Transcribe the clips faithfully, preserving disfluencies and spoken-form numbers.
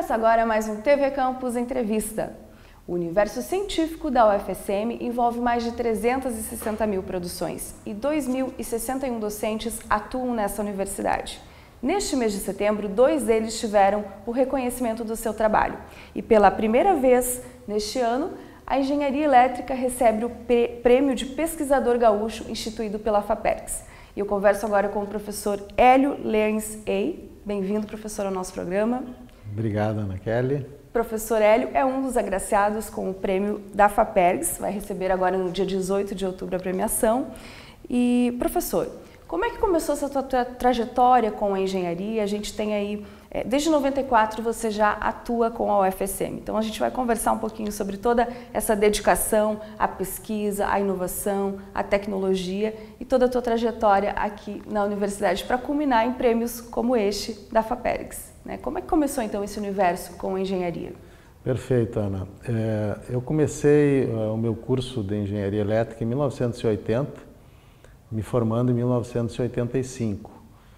Começa agora mais um T V Campus Entrevista. O universo científico da U F S M envolve mais de trezentas e sessenta mil produções e dois mil e sessenta e um docentes atuam nessa universidade. Neste mês de setembro, dois deles tiveram o reconhecimento do seu trabalho. E pela primeira vez neste ano, a Engenharia Elétrica recebe o Prêmio de Pesquisador Gaúcho instituído pela FAPERGS. E eu converso agora com o professor Hélio Leens-Ey. Bem-vindo, professor, ao nosso programa. Obrigado, Ana Kelly. Professor Hélio é um dos agraciados com o prêmio da FAPERGS, vai receber agora no dia dezoito de outubro a premiação. E, professor, como é que começou essa tua tra trajetória com a engenharia? A gente tem aí, é, desde noventa e quatro você já atua com a U F S M, então a gente vai conversar um pouquinho sobre toda essa dedicação à pesquisa, à inovação, à tecnologia e toda a tua trajetória aqui na universidade para culminar em prêmios como este da FAPERGS. Né? Como é que começou então esse universo com a engenharia? Perfeito, Ana. É, eu comecei uh, o meu curso de engenharia elétrica em mil novecentos e oitenta, me formando em mil novecentos e oitenta e cinco.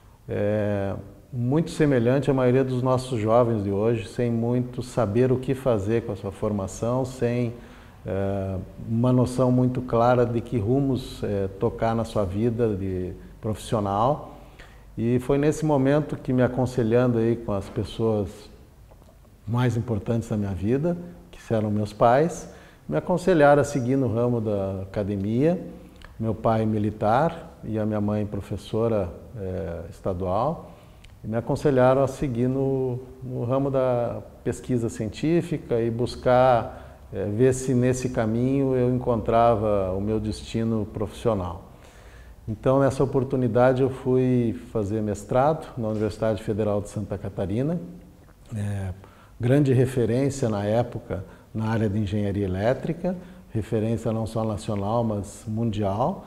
É, muito semelhante à maioria dos nossos jovens de hoje, sem muito saber o que fazer com a sua formação, sem é, uma noção muito clara de que rumos é, tocar na sua vida de profissional. E foi nesse momento que, me aconselhando aí com as pessoas mais importantes da minha vida, que eram meus pais, me aconselharam a seguir no ramo da academia. Meu pai militar e a minha mãe professora é, estadual, e me aconselharam a seguir no, no ramo da pesquisa científica e buscar é, ver se nesse caminho eu encontrava o meu destino profissional. Então, nessa oportunidade, eu fui fazer mestrado na Universidade Federal de Santa Catarina, é, grande referência na época na área de engenharia elétrica, referência não só nacional, mas mundial.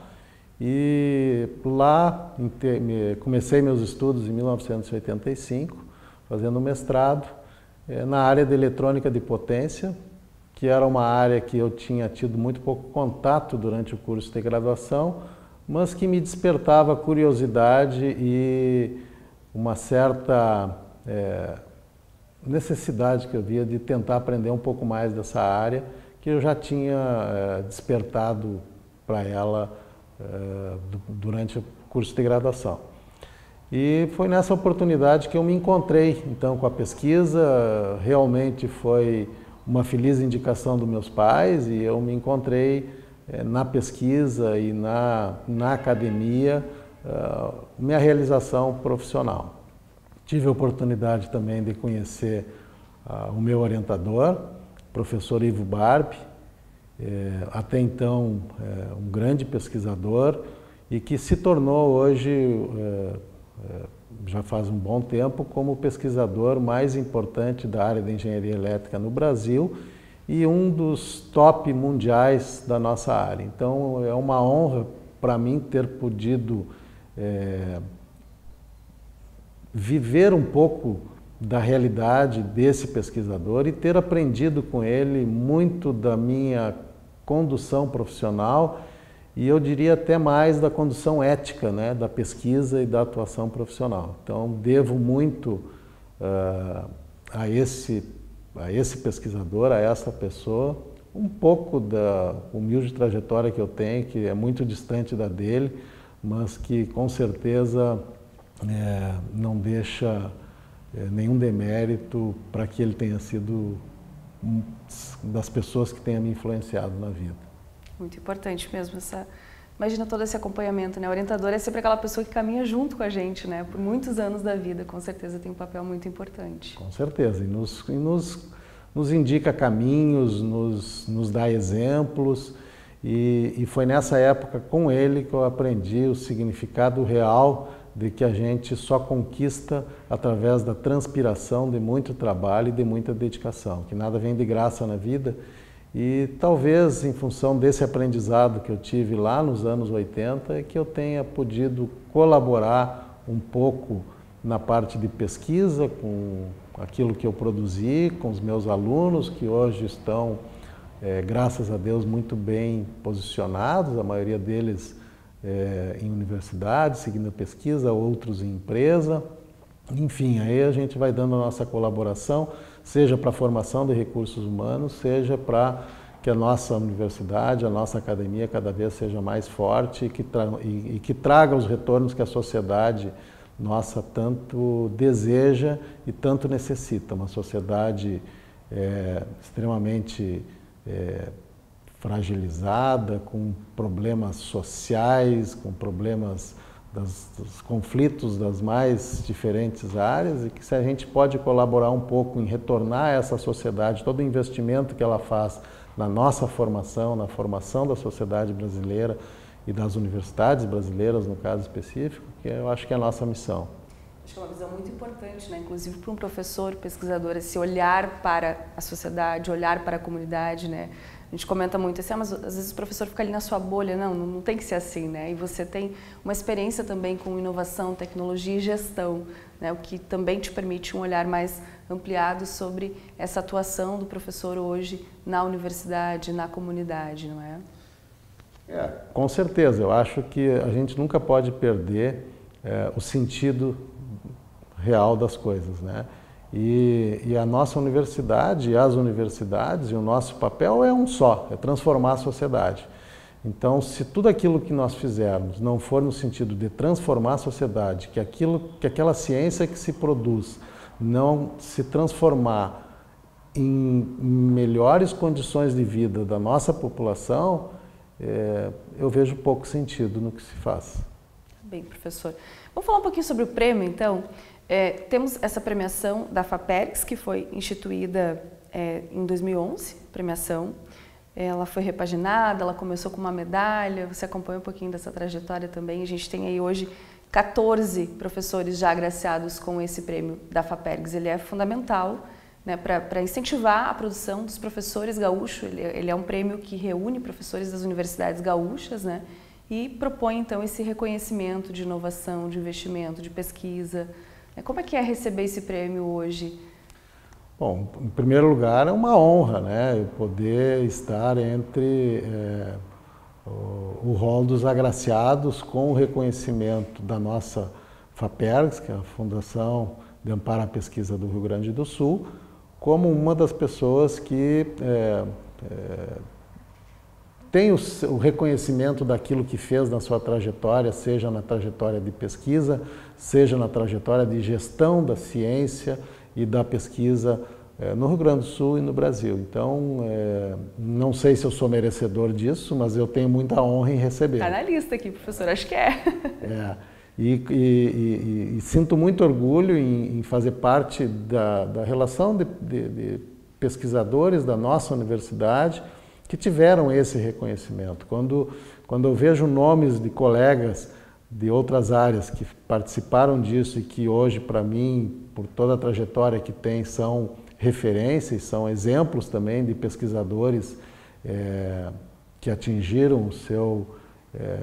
E lá comecei meus estudos em mil novecentos e oitenta e cinco, fazendo mestrado é, na área de eletrônica de potência, que era uma área que eu tinha tido muito pouco contato durante o curso de graduação, mas que me despertava curiosidade e uma certa é, necessidade que eu via de tentar aprender um pouco mais dessa área, que eu já tinha é, despertado para ela é, durante o curso de graduação. E foi nessa oportunidade que eu me encontrei, então, com a pesquisa. Realmente foi uma feliz indicação dos meus pais e eu me encontrei é, na pesquisa e na, na academia, é, minha realização profissional. Tive a oportunidade também de conhecer uh, o meu orientador, professor Ivo Barbi, é, até então é, um grande pesquisador e que se tornou hoje, é, é, já faz um bom tempo, como o pesquisador mais importante da área de engenharia elétrica no Brasil e um dos top mundiais da nossa área. Então é uma honra para mim ter podido é, viver um pouco da realidade desse pesquisador e ter aprendido com ele muito da minha condução profissional e eu diria até mais da condução ética, né, da pesquisa e da atuação profissional. Então devo muito uh, a, esse, a esse pesquisador, a essa pessoa, um pouco da humilde trajetória que eu tenho, que é muito distante da dele, mas que com certeza é, não deixa é, nenhum demérito para que ele tenha sido um das pessoas que tenha me influenciado na vida. Muito importante mesmo essa... Imagina todo esse acompanhamento, né? O orientador é sempre aquela pessoa que caminha junto com a gente, né? Por muitos anos da vida, com certeza tem um papel muito importante. Com certeza, e nos, e nos, nos indica caminhos, nos, nos dá exemplos, e, e foi nessa época com ele que eu aprendi o significado real de que a gente só conquista através da transpiração de muito trabalho e de muita dedicação, que nada vem de graça na vida. E talvez em função desse aprendizado que eu tive lá nos anos oitenta, é que eu tenha podido colaborar um pouco na parte de pesquisa, com aquilo que eu produzi, com os meus alunos, que hoje estão, é, graças a Deus, muito bem posicionados, a maioria deles É, em universidades, seguindo a pesquisa, outros em empresa. Enfim, aí a gente vai dando a nossa colaboração, seja para a formação de recursos humanos, seja para que a nossa universidade, a nossa academia cada vez seja mais forte e que, tra e, e que traga os retornos que a sociedade nossa tanto deseja e tanto necessita. Uma sociedade é, extremamente é, fragilizada, com problemas sociais, com problemas das, dos conflitos das mais diferentes áreas, e que se a gente pode colaborar um pouco em retornar a essa sociedade, todo o investimento que ela faz na nossa formação, na formação da sociedade brasileira e das universidades brasileiras, no caso específico, que eu acho que é a nossa missão. Acho que é uma visão muito importante, né? Inclusive para um professor, pesquisador, esse olhar para a sociedade, olhar para a comunidade, né? A gente comenta muito assim, ah, mas às vezes o professor fica ali na sua bolha. Não, não tem que ser assim, né? E você tem uma experiência também com inovação, tecnologia e gestão, né? O que também te permite um olhar mais ampliado sobre essa atuação do professor hoje na universidade, na comunidade, não é? É, com certeza. Eu acho que a gente nunca pode perder é, o sentido real das coisas, né? E, e a nossa universidade, e as universidades, e o nosso papel é um só, é transformar a sociedade. Então, se tudo aquilo que nós fizermos não for no sentido de transformar a sociedade, que, aquilo, que aquela ciência que se produz não se transformar em melhores condições de vida da nossa população, é, eu vejo pouco sentido no que se faz. Bem, professor. Vamos falar um pouquinho sobre o prêmio, então. É, temos essa premiação da FAPERGS, que foi instituída é, em dois mil e onze, premiação. Ela foi repaginada, ela começou com uma medalha, você acompanha um pouquinho dessa trajetória também. A gente tem aí hoje quatorze professores já agraciados com esse prêmio da FAPERGS. Ele é fundamental, né, para incentivar a produção dos professores gaúchos. Ele, ele é um prêmio que reúne professores das universidades gaúchas, né, e propõe então esse reconhecimento de inovação, de investimento, de pesquisa. Como é que é receber esse prêmio hoje? Bom, em primeiro lugar é uma honra, né, poder estar entre é, o, o rol dos agraciados com o reconhecimento da nossa FAPERGS, que é a Fundação de Amparo à Pesquisa do Rio Grande do Sul, como uma das pessoas que é, é, tem o, o reconhecimento daquilo que fez na sua trajetória, seja na trajetória de pesquisa, seja na trajetória de gestão da ciência e da pesquisa é, no Rio Grande do Sul e no Brasil. Então, é, não sei se eu sou merecedor disso, mas eu tenho muita honra em receber. Está na lista aqui, professor, acho que é. É e, e, e, e sinto muito orgulho em, em fazer parte da, da relação de, de, de pesquisadores da nossa universidade que tiveram esse reconhecimento. Quando, quando eu vejo nomes de colegas de outras áreas que participaram disso e que hoje, para mim, por toda a trajetória que tem, são referências, são exemplos também de pesquisadores é, que atingiram o seu é,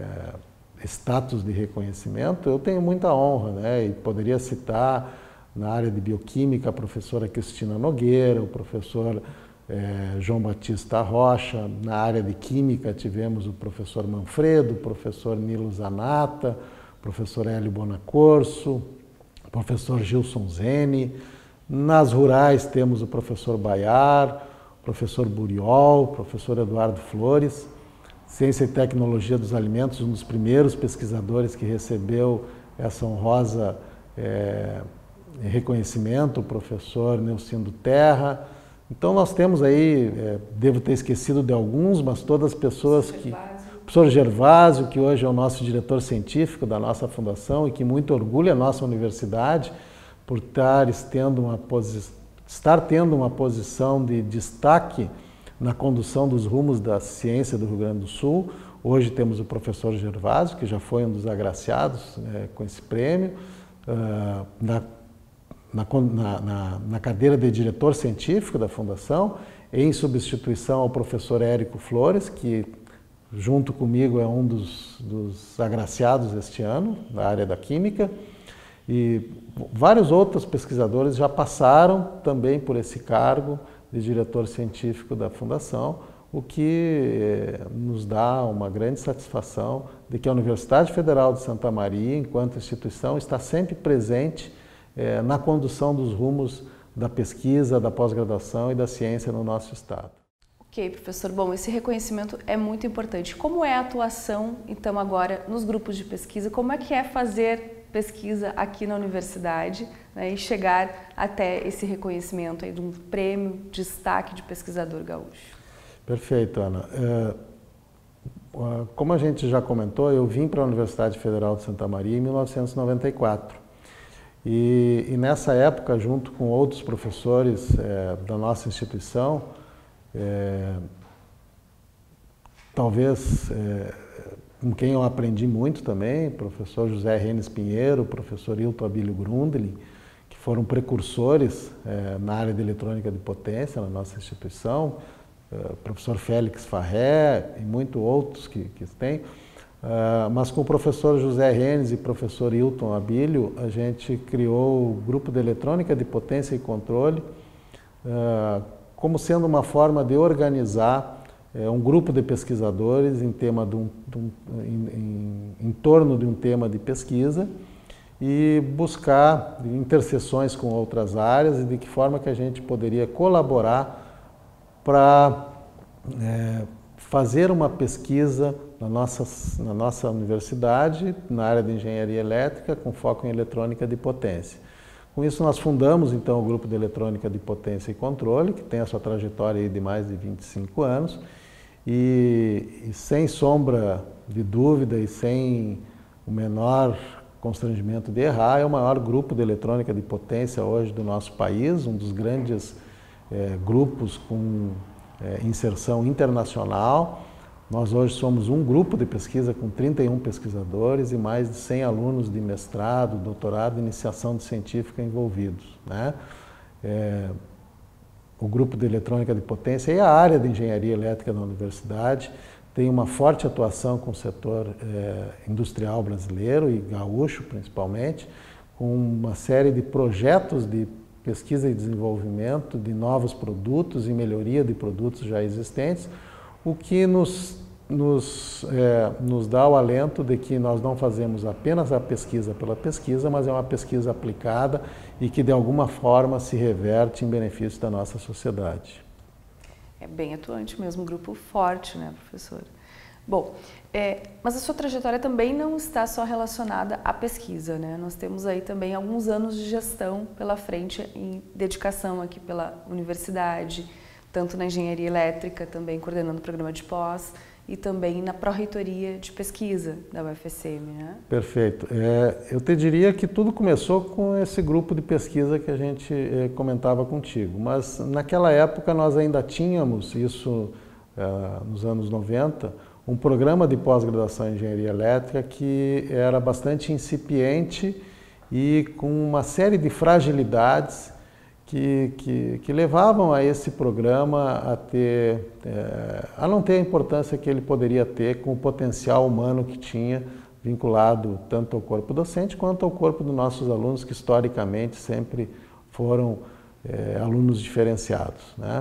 status de reconhecimento, eu tenho muita honra, né? E poderia citar na área de bioquímica a professora Cristina Nogueira, o professor É, João Batista Rocha. Na área de Química tivemos o professor Manfredo, o professor Nilo Zanata, o professor Hélio Bonacorso, o professor Gilson Zene. Nas rurais temos o professor Baiar, o professor Buriol, o professor Eduardo Flores. Ciência e Tecnologia dos Alimentos, um dos primeiros pesquisadores que recebeu essa honrosa é, reconhecimento, o professor Neucindo Terra. Então nós temos aí, é, devo ter esquecido de alguns, mas todas as pessoas que... O professor Gervásio, que hoje é o nosso diretor científico da nossa fundação e que muito orgulha a nossa universidade por estar tendo uma, posi... estar tendo uma posição de destaque na condução dos rumos da ciência do Rio Grande do Sul. Hoje temos o professor Gervásio, que já foi um dos agraciados é, com esse prêmio, uh, na Na, na, na cadeira de diretor científico da Fundação, em substituição ao professor Érico Flores, que junto comigo é um dos, dos agraciados este ano, na área da Química, e vários outros pesquisadores já passaram também por esse cargo de diretor científico da Fundação, o que eh, nos dá uma grande satisfação de que a Universidade Federal de Santa Maria, enquanto instituição, está sempre presente na condução dos rumos da pesquisa, da pós-graduação e da ciência no nosso estado. Ok, professor. Bom, esse reconhecimento é muito importante. Como é a atuação, então, agora nos grupos de pesquisa? Como é que é fazer pesquisa aqui na universidade, né, e chegar até esse reconhecimento aí de um prêmio destaque de pesquisador gaúcho? Perfeito, Ana. É, como a gente já comentou, eu vim para a Universidade Federal de Santa Maria em mil novecentos e noventa e quatro. E, e nessa época, junto com outros professores é, da nossa instituição, é, talvez é, com quem eu aprendi muito também, professor José Renes Pinheiro, professor Hilton Abílio Grundlin, que foram precursores é, na área de eletrônica de potência na nossa instituição, é, professor Félix Farré e muitos outros que, que tem. Uh, mas com o professor José Renes e professor Hilton Abílio, a gente criou o Grupo de Eletrônica de Potência e Controle, uh, como sendo uma forma de organizar uh, um grupo de pesquisadores em, tema de um, de um, em, em, em torno de um tema de pesquisa e buscar interseções com outras áreas e de que forma que a gente poderia colaborar para uh, fazer uma pesquisa na nossa, na nossa universidade, na área de engenharia elétrica, com foco em eletrônica de potência. Com isso, nós fundamos, então, o Grupo de Eletrônica de Potência e Controle, que tem a sua trajetória aí de mais de vinte e cinco anos, e, e sem sombra de dúvida e sem o menor constrangimento de errar, é o maior grupo de eletrônica de potência hoje do nosso país, um dos grandes é, grupos com é, inserção internacional. Nós hoje somos um grupo de pesquisa com trinta e um pesquisadores e mais de cem alunos de mestrado, doutorado e iniciação científica envolvidos, né? É, o grupo de eletrônica de potência e a área de engenharia elétrica da universidade tem uma forte atuação com o setor é, industrial brasileiro e gaúcho principalmente, com uma série de projetos de pesquisa e desenvolvimento de novos produtos e melhoria de produtos já existentes, o que nos, nos, é, nos dá o alento de que nós não fazemos apenas a pesquisa pela pesquisa, mas é uma pesquisa aplicada e que de alguma forma se reverte em benefício da nossa sociedade. É bem atuante mesmo, um grupo forte, né, professor? Bom, é, mas a sua trajetória também não está só relacionada à pesquisa, né? Nós temos aí também alguns anos de gestão pela frente em dedicação aqui pela universidade, tanto na engenharia elétrica, também coordenando o programa de pós, e também na pró-reitoria de pesquisa da U F S M, né? Perfeito. É, eu te diria que tudo começou com esse grupo de pesquisa que a gente é, comentava contigo, mas naquela época nós ainda tínhamos, isso é, nos anos noventa, um programa de pós-graduação em engenharia elétrica que era bastante incipiente e com uma série de fragilidades Que, que, que levavam a esse programa a, ter, é, a não ter a importância que ele poderia ter com o potencial humano que tinha vinculado tanto ao corpo docente quanto ao corpo dos nossos alunos, que historicamente sempre foram é, alunos diferenciados, né?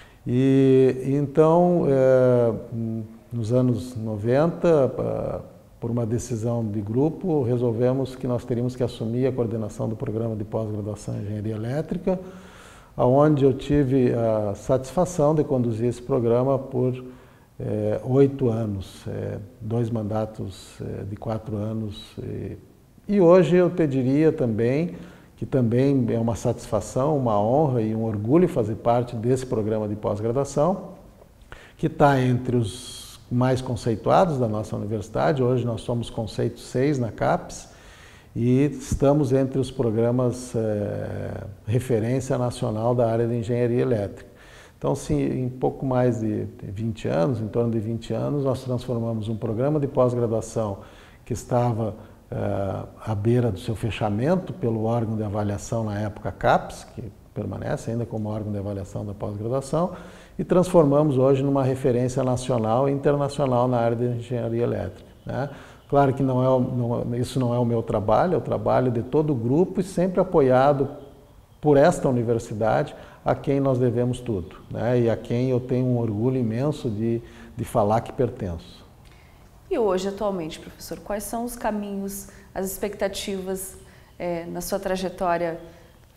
E então, é, nos anos noventa, por uma decisão de grupo, resolvemos que nós teríamos que assumir a coordenação do programa de pós-graduação em engenharia elétrica, onde eu tive a satisfação de conduzir esse programa por é, oito anos, é, dois mandatos é, de quatro anos. E, e hoje eu te diria também que também é uma satisfação, uma honra e um orgulho fazer parte desse programa de pós-graduação, que está entre os mais conceituados da nossa universidade. Hoje nós somos conceito seis na CAPES e estamos entre os programas é, referência nacional da área de engenharia elétrica. Então, se em pouco mais de vinte anos, em torno de vinte anos, nós transformamos um programa de pós-graduação que estava é, à beira do seu fechamento pelo órgão de avaliação na época CAPES, que permanece ainda como órgão de avaliação da pós-graduação, e transformamos hoje numa referência nacional e internacional na área de engenharia elétrica, né? Claro que não é, não, isso não é o meu trabalho, é o trabalho de todo o grupo e sempre apoiado por esta universidade, a quem nós devemos tudo, né? E a quem eu tenho um orgulho imenso de, de falar que pertenço. E hoje, atualmente, professor, quais são os caminhos, as expectativas é, na sua trajetória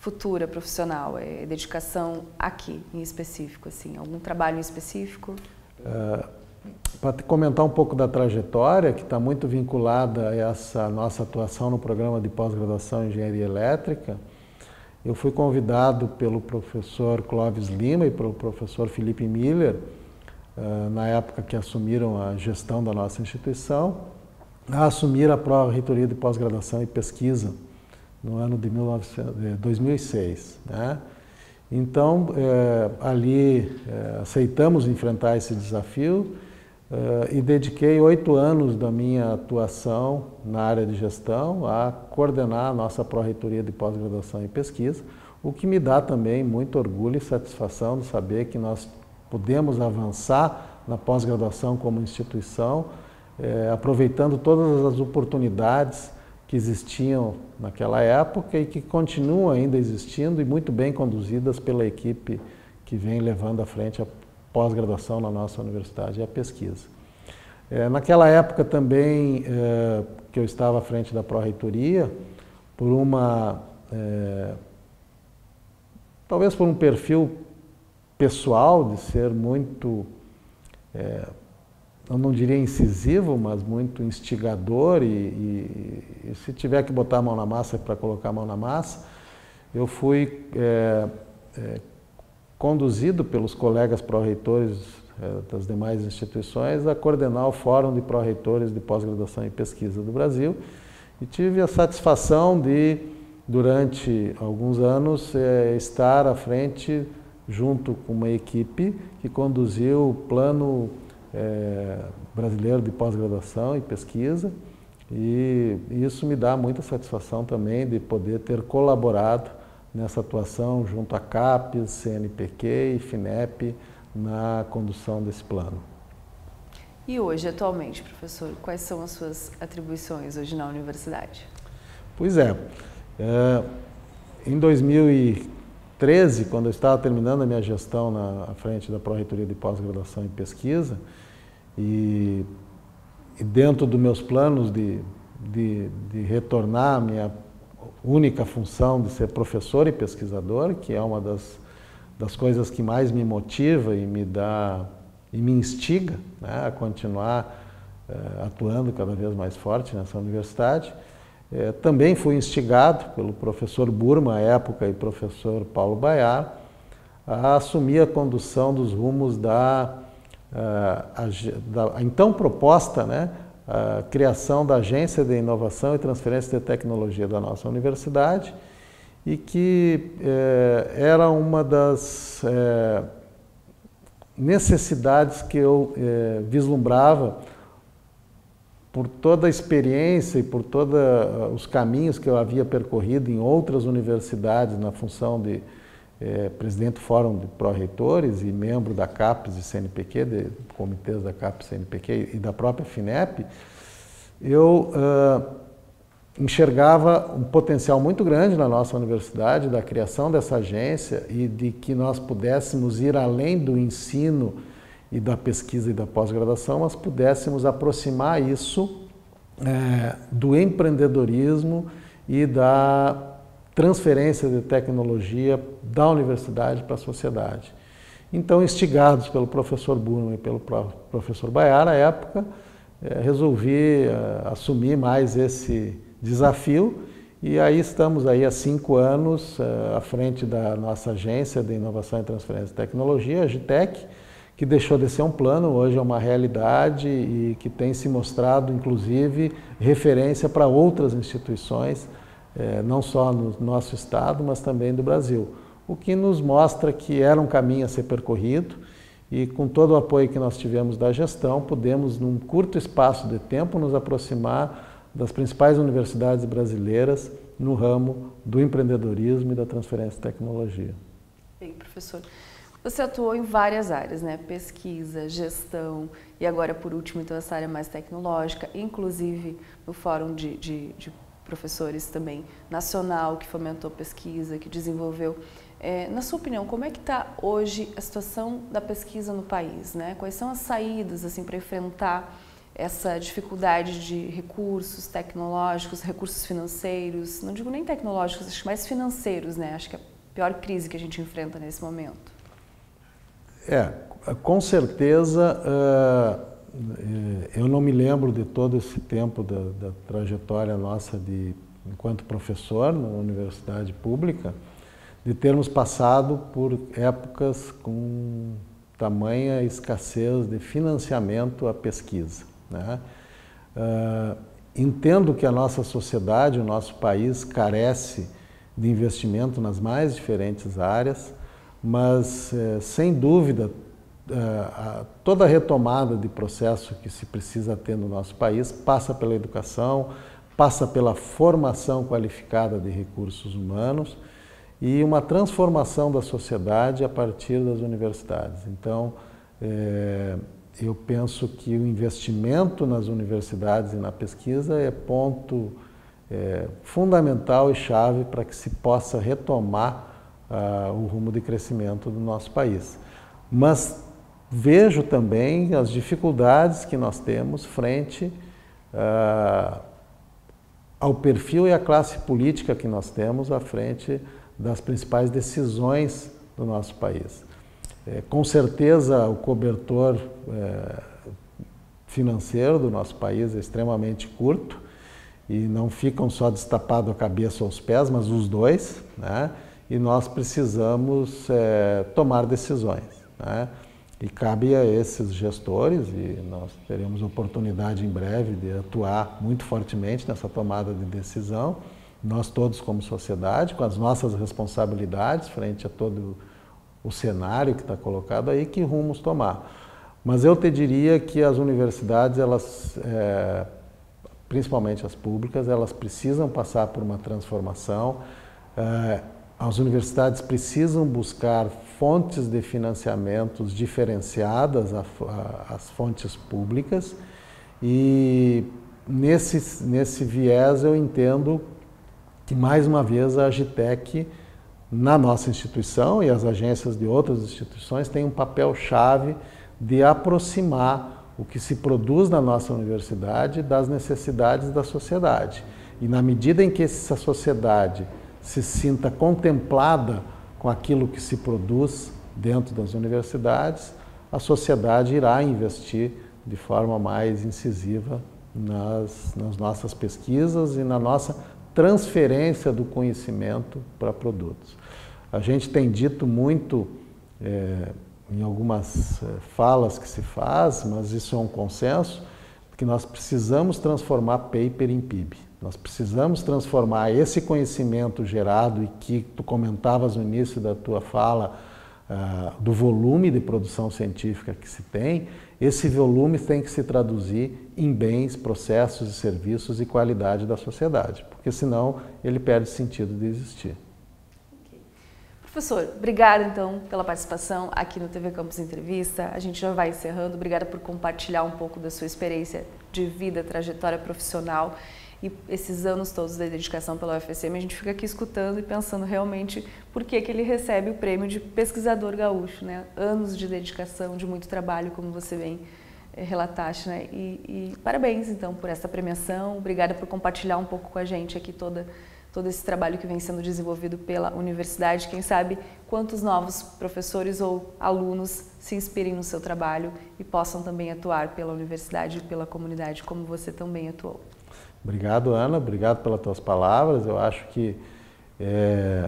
futura profissional? É dedicação a quê em específico? Assim, algum trabalho em específico? Uh, Para comentar um pouco da trajetória, que está muito vinculada a essa nossa atuação no programa de pós-graduação em Engenharia Elétrica, eu fui convidado pelo professor Clóvis Lima e pelo professor Felipe Miller, uh, na época que assumiram a gestão da nossa instituição, a assumir a pró-reitoria de pós-graduação e pesquisa no ano de dois mil e seis. Né? Então, eh, ali eh, aceitamos enfrentar esse desafio eh, e dediquei oito anos da minha atuação na área de gestão a coordenar a nossa pró-reitoria de pós-graduação e pesquisa, o que me dá também muito orgulho e satisfação de saber que nós podemos avançar na pós-graduação como instituição, eh, aproveitando todas as oportunidades que existiam naquela época e que continuam ainda existindo e muito bem conduzidas pela equipe que vem levando à frente a pós-graduação na nossa universidade e a pesquisa. É, naquela época também é, que eu estava à frente da pró-reitoria, por uma, é, talvez por um perfil pessoal de ser muito, é, eu não diria incisivo, mas muito instigador e, e, e se tiver que botar a mão na massa é para colocar a mão na massa, eu fui é, é, conduzido pelos colegas pró-reitores é, das demais instituições a coordenar o Fórum de Pró-Reitores de Pós-Graduação e Pesquisa do Brasil e tive a satisfação de, durante alguns anos, é, estar à frente, junto com uma equipe que conduziu o Plano É, brasileiro de pós-graduação e pesquisa, e isso me dá muita satisfação também de poder ter colaborado nessa atuação junto à CAPES, C N P Q e FINEP na condução desse plano. E hoje, atualmente, professor, quais são as suas atribuições hoje na universidade? Pois é, é em dois mil e treze, quando eu estava terminando a minha gestão na à frente da Pró-Reitoria de Pós-Graduação e Pesquisa, e, e dentro dos meus planos de, de, de retornar à minha única função de ser professor e pesquisador, que é uma das, das coisas que mais me motiva e me dá e me instiga, né, a continuar eh, atuando cada vez mais forte nessa universidade. Eh, também fui instigado pelo professor Burma, à época, e professor Paulo Baiar, a assumir a condução dos rumos da, a, a, da a então proposta, né, a criação da Agência de Inovação e Transferência de Tecnologia da nossa universidade, e que eh, era uma das eh, necessidades que eu eh, vislumbrava por toda a experiência e por todos os caminhos que eu havia percorrido em outras universidades na função de eh, presidente do Fórum de Pró-Reitores e membro da CAPES e C N P Q, de comitês da CAPES e C N P Q e da própria FINEP, eu uh, enxergava um potencial muito grande na nossa universidade da criação dessa agência e de que nós pudéssemos ir além do ensino e da pesquisa e da pós-graduação, mas pudéssemos aproximar isso é, do empreendedorismo e da transferência de tecnologia da universidade para a sociedade. Então, instigados pelo professor Burma e pelo professor Baiar, à época, é, resolvi é, assumir mais esse desafio e aí estamos aí há cinco anos é, à frente da nossa agência de inovação e transferência de tecnologia, a Agitec, que deixou de ser um plano, hoje é uma realidade e que tem se mostrado, inclusive, referência para outras instituições, eh, não só no nosso estado, mas também do Brasil. O que nos mostra que era um caminho a ser percorrido e, com todo o apoio que nós tivemos da gestão, pudemos, num curto espaço de tempo, nos aproximar das principais universidades brasileiras no ramo do empreendedorismo e da transferência de tecnologia. Bem, professor, você atuou em várias áreas, né? Pesquisa, gestão e agora, por último, então, essa área mais tecnológica, inclusive no Fórum de, de, de Professores também nacional, que fomentou pesquisa, que desenvolveu. É, na sua opinião, como é que está hoje a situação da pesquisa no país, né? Quais são as saídas assim, para enfrentar essa dificuldade de recursos tecnológicos, recursos financeiros, não digo nem tecnológicos, acho que mais financeiros, né? Acho que é a pior crise que a gente enfrenta nesse momento. É, com certeza, uh, eu não me lembro de todo esse tempo da, da trajetória nossa de, enquanto professor na universidade pública, de termos passado por épocas com tamanha escassez de financiamento à pesquisa, né? Uh, entendo que a nossa sociedade, o nosso país, carece de investimento nas mais diferentes áreas, mas, eh, sem dúvida, uh, a, toda a retomada de processo que se precisa ter no nosso país passa pela educação, passa pela formação qualificada de recursos humanos e uma transformação da sociedade a partir das universidades. Então, eh, eu penso que o investimento nas universidades e na pesquisa é ponto é, fundamental e chave para que se possa retomar uh, o rumo de crescimento do nosso país. Mas vejo também as dificuldades que nós temos frente uh, ao perfil e à classe política que nós temos à frente das principais decisões do nosso país. É, com certeza, o cobertor é, financeiro do nosso país é extremamente curto e não ficam só destapado a cabeça ou os pés, mas os dois, né? E nós precisamos é, tomar decisões, né? E cabe a esses gestores, e nós teremos oportunidade em breve de atuar muito fortemente nessa tomada de decisão, nós todos como sociedade, com as nossas responsabilidades frente a todo o cenário que está colocado aí, que rumos tomar. Mas eu te diria que as universidades, elas, é, principalmente as públicas, elas precisam passar por uma transformação. É, as universidades precisam buscar fontes de financiamentos diferenciadas às fontes públicas e nesse, nesse viés eu entendo que, mais uma vez, a Agitec, na nossa instituição e as agências de outras instituições, têm um papel-chave de aproximar o que se produz na nossa universidade das necessidades da sociedade. E na medida em que essa sociedade se sinta contemplada com aquilo que se produz dentro das universidades, a sociedade irá investir de forma mais incisiva nas, nas nossas pesquisas e na nossa transferência do conhecimento para produtos. A gente tem dito muito, é, em algumas falas que se faz, mas isso é um consenso, que nós precisamos transformar paper em P I B. Nós precisamos transformar esse conhecimento gerado e que tu comentavas no início da tua fala, uh, do volume de produção científica que se tem, esse volume tem que se traduzir em bens, processos e serviços e qualidade da sociedade, porque senão ele perde sentido de existir. Okay. Professor, obrigada então pela participação aqui no T V Campus Entrevista. A gente já vai encerrando. Obrigada por compartilhar um pouco da sua experiência de vida, trajetória profissional e esses anos todos da dedicação pela U F S M. A gente fica aqui escutando e pensando realmente por que que ele recebe o prêmio de pesquisador gaúcho, né? Anos de dedicação, de muito trabalho, como você bem eh, relataste, né? E, e parabéns então por essa premiação. Obrigada por compartilhar um pouco com a gente aqui toda todo esse trabalho que vem sendo desenvolvido pela universidade. Quem sabe quantos novos professores ou alunos se inspirem no seu trabalho e possam também atuar pela universidade e pela comunidade, como você também atuou. Obrigado, Ana. Obrigado pelas tuas palavras. Eu acho que é,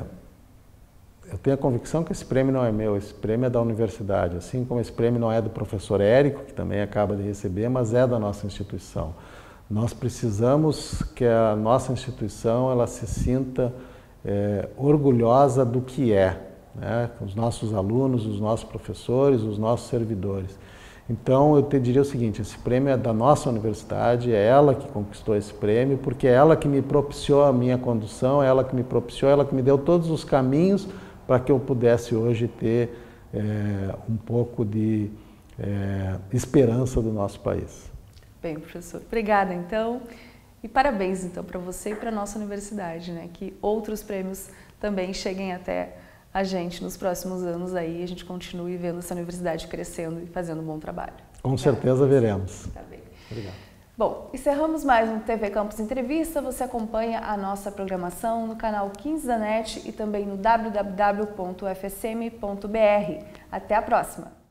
eu tenho a convicção que esse prêmio não é meu, esse prêmio é da universidade, assim como esse prêmio não é do professor Érico, que também acaba de receber, mas é da nossa instituição. Nós precisamos que a nossa instituição ela se sinta é, orgulhosa do que é, né? Os nossos alunos, os nossos professores, os nossos servidores. Então, eu te diria o seguinte, esse prêmio é da nossa universidade, é ela que conquistou esse prêmio, porque é ela que me propiciou a minha condução, é ela que me propiciou, ela que me deu todos os caminhos para que eu pudesse hoje ter é, um pouco de é, esperança do nosso país. Bem, professor, obrigada então e parabéns então para você e para a nossa universidade, né? Que outros prêmios também cheguem até a gente nos próximos anos aí, a gente continue vendo essa universidade crescendo e fazendo um bom trabalho. Com Obrigada. certeza veremos. Tá bem. Obrigado. Bom, encerramos mais um T V Campus Entrevista. Você acompanha a nossa programação no canal quinze da NET e também no w w w ponto u f s m ponto b r. Até a próxima!